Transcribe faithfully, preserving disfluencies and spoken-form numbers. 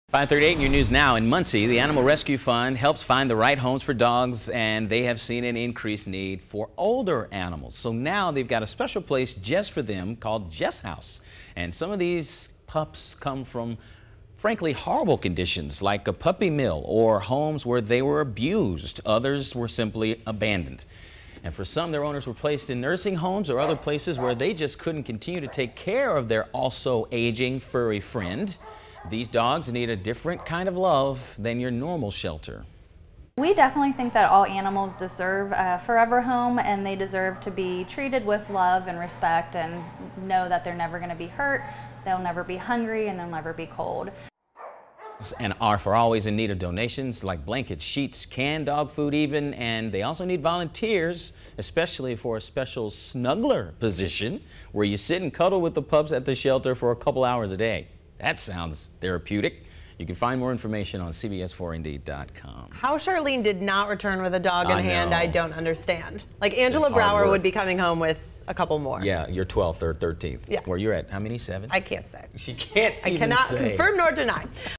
five thirty-eight in your news now. In Muncie, the Animal Rescue Fund helps find the right homes for dogs, and they have seen an increased need for older animals. So now they've got a special place just for them called Jess House. And some of these pups come from, frankly, horrible conditions like a puppy mill or homes where they were abused. Others were simply abandoned. And for some, their owners were placed in nursing homes or other places where they just couldn't continue to take care of their also aging furry friend. These dogs need a different kind of love than your normal shelter. We definitely think that all animals deserve a forever home, and they deserve to be treated with love and respect and know that they're never going to be hurt, they'll never be hungry, and they'll never be cold. And are for always in need of donations like blankets, sheets, canned dog food even, and they also need volunteers, especially for a special snuggler position where you sit and cuddle with the pups at the shelter for a couple hours a day. That sounds therapeutic. You can find more information on C B S four Indy dot com. How Charlene did not return with a dog in I hand, know. I don't understand. Like Angela It's hard Brower work. would be coming home with a couple more. Yeah, you're twelfth or thirteenth. Yeah. Where you're at, how many, seven? I can't say. She can't I even cannot say. confirm nor deny.